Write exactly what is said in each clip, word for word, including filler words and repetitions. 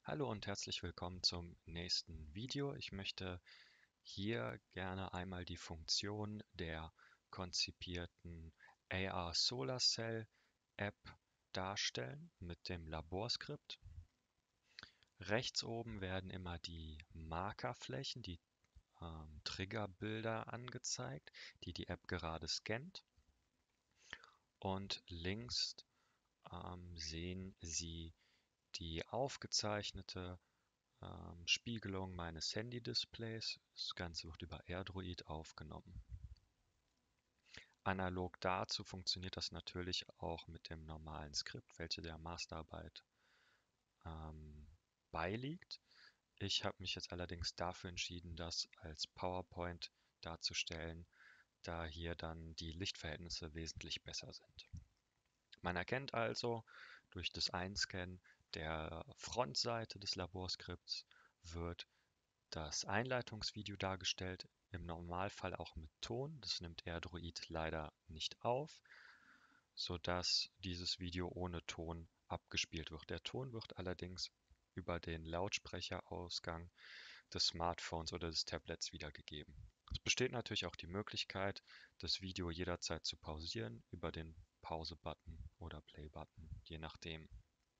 Hallo und herzlich willkommen zum nächsten Video. Ich möchte hier gerne einmal die Funktion der konzipierten A R Solar Cell App darstellen mit dem Laborskript. Rechts oben werden immer die Markerflächen, die ähm, Triggerbilder angezeigt, die die App gerade scannt. Und links ähm, sehen Sie die aufgezeichnete ähm, Spiegelung meines Handy-Displays. Das Ganze wird über AirDroid aufgenommen. Analog dazu funktioniert das natürlich auch mit dem normalen Skript, welches der Masterarbeit ähm, beiliegt. Ich habe mich jetzt allerdings dafür entschieden, das als PowerPoint darzustellen, da hier dann die Lichtverhältnisse wesentlich besser sind. Man erkennt also durch das Einscannen der Frontseite des Laborskripts wird das Einleitungsvideo dargestellt, im Normalfall auch mit Ton. Das nimmt AirDroid leider nicht auf, sodass dieses Video ohne Ton abgespielt wird. Der Ton wird allerdings über den Lautsprecherausgang des Smartphones oder des Tablets wiedergegeben. Es besteht natürlich auch die Möglichkeit, das Video jederzeit zu pausieren über den Pause-Button oder Play-Button, je nachdem.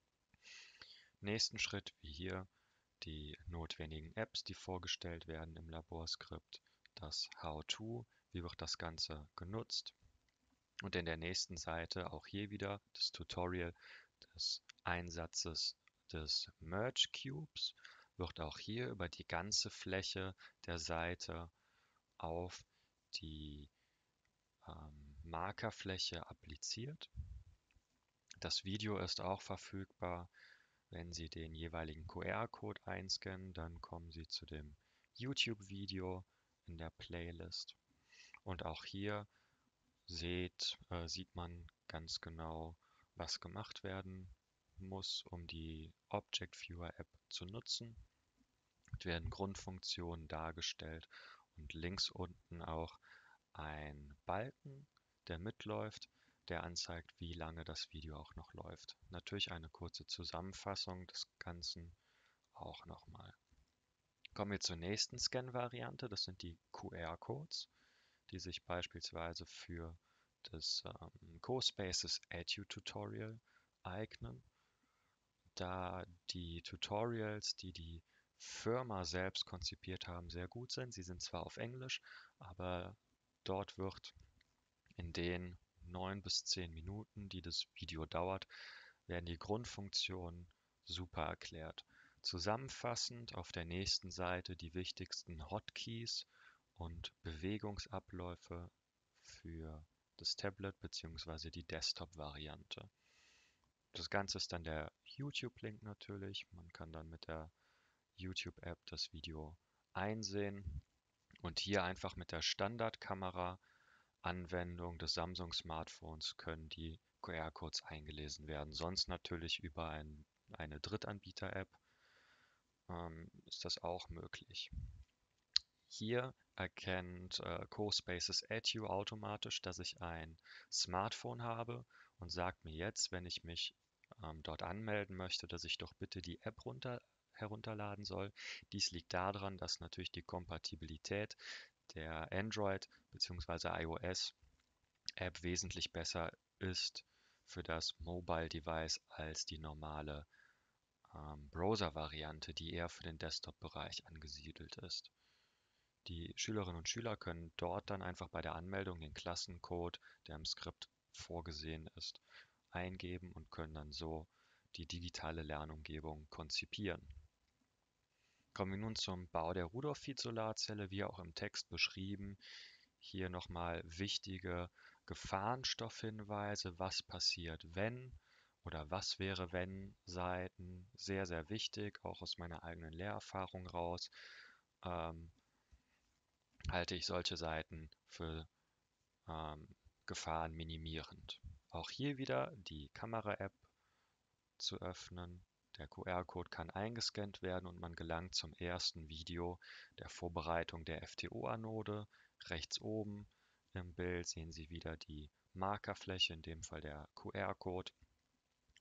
Nächsten Schritt, wie hier, die notwendigen Apps, die vorgestellt werden im Laborskript, das How-To, wie wird das Ganze genutzt, und in der nächsten Seite auch hier wieder das Tutorial des Einsatzes des Merge Cubes, wird auch hier über die ganze Fläche der Seite auf die ähm, Markerfläche appliziert. Das Video ist auch verfügbar. Wenn Sie den jeweiligen Q R-Code einscannen, dann kommen Sie zu dem YouTube-Video in der Playlist. Und auch hier seht, äh, sieht man ganz genau, was gemacht werden muss, um die Object Viewer App zu nutzen. Es werden Grundfunktionen dargestellt und links unten auch ein Balken, der mitläuft, der anzeigt, wie lange das Video auch noch läuft. Natürlich eine kurze Zusammenfassung des Ganzen auch nochmal. Kommen wir zur nächsten Scan-Variante. Das sind die Q R-Codes, die sich beispielsweise für das ähm, CoSpaces Edu-Tutorial eignen, da die Tutorials, die die Firma selbst konzipiert haben, sehr gut sind. Sie sind zwar auf Englisch, aber dort wird in den neun bis zehn Minuten, die das Video dauert, werden die Grundfunktionen super erklärt. Zusammenfassend auf der nächsten Seite die wichtigsten Hotkeys und Bewegungsabläufe für das Tablet bzw. die Desktop-Variante. Das Ganze ist dann der YouTube-Link natürlich. Man kann dann mit der YouTube-App das Video einsehen und hier einfach mit der Standardkamera-Anwendung des Samsung-Smartphones können die Q R-Codes eingelesen werden. Sonst natürlich über ein, eine Drittanbieter-App ähm, ist das auch möglich. Hier erkennt äh, CoSpaces Edu automatisch, dass ich ein Smartphone habe und sagt mir jetzt, wenn ich mich ähm, dort anmelden möchte, dass ich doch bitte die App runter, herunterladen soll. Dies liegt daran, dass natürlich die Kompatibilität der Android- bzw. iOS-App wesentlich besser ist für das Mobile Device als die normale ähm, Browser-Variante, die eher für den Desktop-Bereich angesiedelt ist. Die Schülerinnen und Schüler können dort dann einfach bei der Anmeldung den Klassencode, der im Skript vorgesehen ist, eingeben und können dann so die digitale Lernumgebung konzipieren. Kommen wir nun zum Bau der Rudolph-Field-Solarzelle, wie auch im Text beschrieben. Hier nochmal wichtige Gefahrenstoffhinweise, was passiert, wenn oder was wäre, wenn Seiten. Sehr, sehr wichtig, auch aus meiner eigenen Lehrerfahrung raus. Ähm, halte ich solche Seiten für ähm, Gefahren minimierend. Auch hier wieder die Kamera-App zu öffnen. Der Q R-Code kann eingescannt werden und man gelangt zum ersten Video der Vorbereitung der F T O-Anode. Rechts oben im Bild sehen Sie wieder die Markerfläche, in dem Fall der Q R-Code.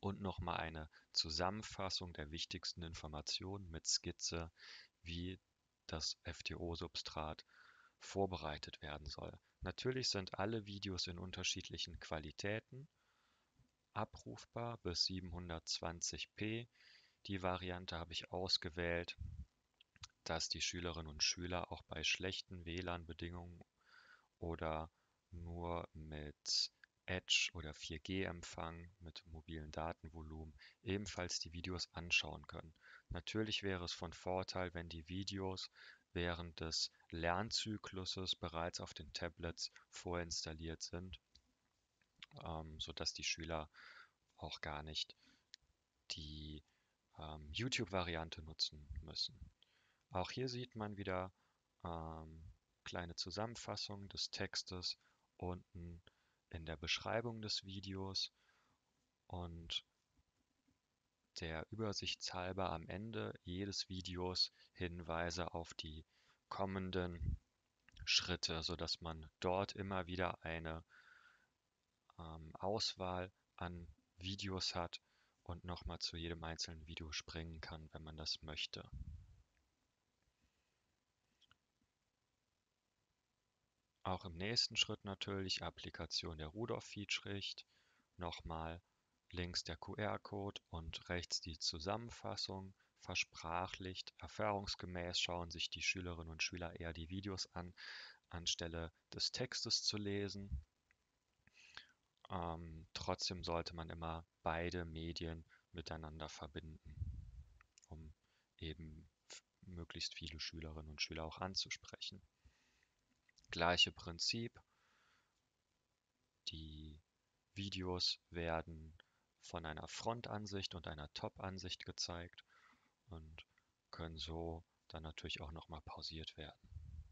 und nochmal eine Zusammenfassung der wichtigsten Informationen mit Skizze, wie das F T O-Substrat vorbereitet werden soll. Natürlich sind alle Videos in unterschiedlichen Qualitäten abrufbar bis siebenhundertzwanzig p. Die Variante habe ich ausgewählt, dass die Schülerinnen und Schüler auch bei schlechten W L A N-Bedingungen oder nur mit Edge oder vier G-Empfang mit mobilem Datenvolumen ebenfalls die Videos anschauen können. Natürlich wäre es von Vorteil, wenn die Videos während des Lernzykluses bereits auf den Tablets vorinstalliert sind, ähm, sodass die Schüler auch gar nicht die ähm, YouTube-Variante nutzen müssen. Auch hier sieht man wieder ähm, kleine Zusammenfassung des Textes unten in der Beschreibung des Videos und der übersichtshalber am Ende jedes Videos Hinweise auf die kommenden Schritte, sodass man dort immer wieder eine ähm, Auswahl an Videos hat und nochmal zu jedem einzelnen Video springen kann, wenn man das möchte. Auch im nächsten Schritt natürlich Applikation der Rudolph-Fietschricht, nochmal links der Q R-Code und rechts die Zusammenfassung, versprachlicht. Erfahrungsgemäß schauen sich die Schülerinnen und Schüler eher die Videos an, anstelle des Textes zu lesen. Ähm, trotzdem sollte man immer beide Medien miteinander verbinden, um eben möglichst viele Schülerinnen und Schüler auch anzusprechen. Gleiche Prinzip, die Videos werden von einer Frontansicht und einer Top-Ansicht gezeigt und können so dann natürlich auch nochmal pausiert werden.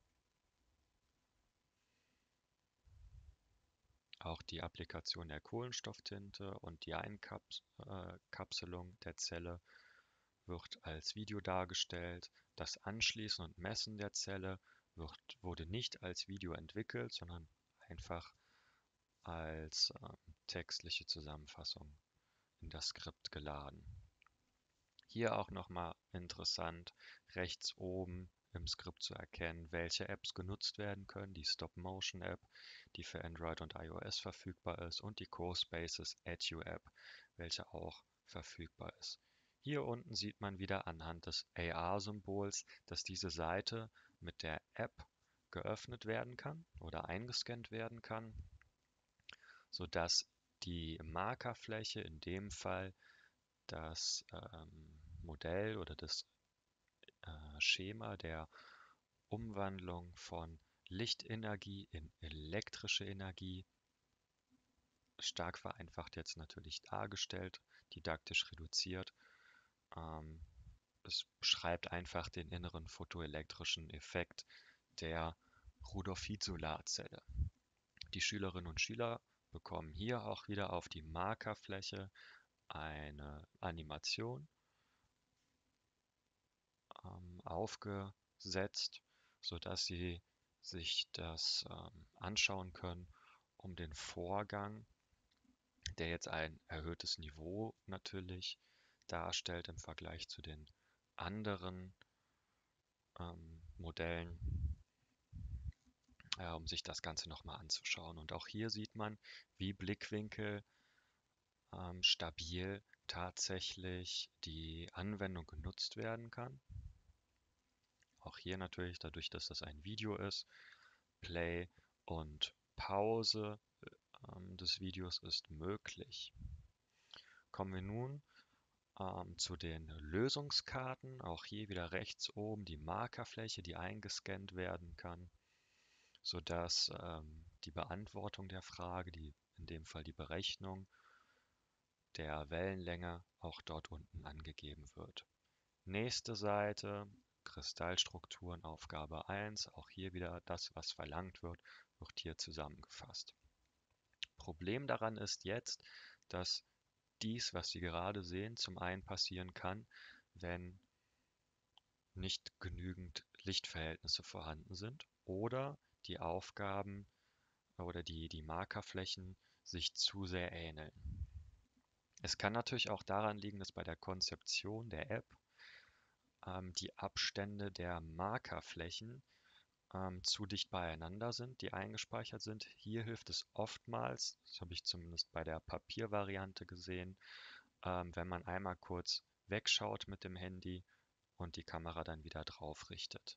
Auch die Applikation der Kohlenstofftinte und die Einkapselung der Zelle wird als Video dargestellt. Das Anschließen und Messen der Zelle wird, wurde nicht als Video entwickelt, sondern einfach als ähm, textliche Zusammenfassung in das Skript geladen. Hier auch nochmal interessant, rechts oben im Skript zu erkennen, welche Apps genutzt werden können. Die Stop-Motion-App, die für Android und iOS verfügbar ist, und die CoSpaces Edu-App, welche auch verfügbar ist. Hier unten sieht man wieder anhand des A R-Symbols, dass diese Seite mit der App geöffnet werden kann oder eingescannt werden kann, sodass die Markerfläche in dem Fall das ähm, Modell oder das äh, Schema der Umwandlung von Lichtenergie in elektrische Energie, stark vereinfacht jetzt natürlich dargestellt, didaktisch reduziert. Ähm, es beschreibt einfach den inneren photoelektrischen Effekt der Rudolph-Fietz-Solarzelle. Die Schülerinnen und Schüler bekommen hier auch wieder auf die Markerfläche eine Animation ähm, aufgesetzt, sodass sie sich das ähm, anschauen können, um den Vorgang, der jetzt ein erhöhtes Niveau natürlich darstellt im Vergleich zu den anderen ähm, Modellen, äh, um sich das Ganze nochmal anzuschauen. Und auch hier sieht man, wie Blickwinkel ähm, stabil tatsächlich die Anwendung genutzt werden kann. Auch hier natürlich, dadurch, dass das ein Video ist, Play und Pause ähm, des Videos ist möglich. Kommen wir nun ähm, zu den Lösungskarten. Auch hier wieder rechts oben die Markerfläche, die eingescannt werden kann, sodass ähm, die Beantwortung der Frage, die, in dem Fall die Berechnung der Wellenlänge, auch dort unten angegeben wird. Nächste Seite, Kristallstrukturen, Aufgabe eins. Auch hier wieder das, was verlangt wird, wird hier zusammengefasst. Problem daran ist jetzt, dass dies, was Sie gerade sehen, zum einen passieren kann, wenn nicht genügend Lichtverhältnisse vorhanden sind oder die Aufgaben oder die, die Markerflächen sich zu sehr ähneln. Es kann natürlich auch daran liegen, dass bei der Konzeption der App ähm, die Abstände der Markerflächen ähm, zu dicht beieinander sind, die eingespeichert sind. Hier hilft es oftmals, das habe ich zumindest bei der Papiervariante gesehen, ähm, wenn man einmal kurz wegschaut mit dem Handy und die Kamera dann wieder drauf richtet.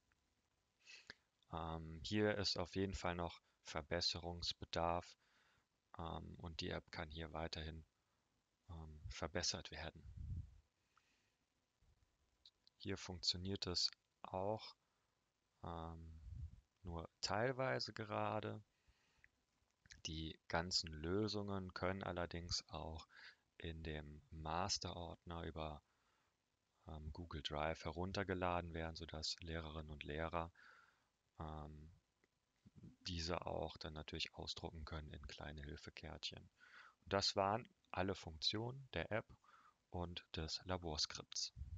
Ähm, hier ist auf jeden Fall noch Verbesserungsbedarf, ähm, und die App kann hier weiterhin ähm, verbessert werden. Hier funktioniert es auch ähm, nur teilweise gerade. Die ganzen Lösungen können allerdings auch in dem Masterordner über ähm, Google Drive heruntergeladen werden, sodass Lehrerinnen und Lehrer ähm, diese auch dann natürlich ausdrucken können in kleine Hilfekärtchen. Das waren alle Funktionen der App und des Laborskripts.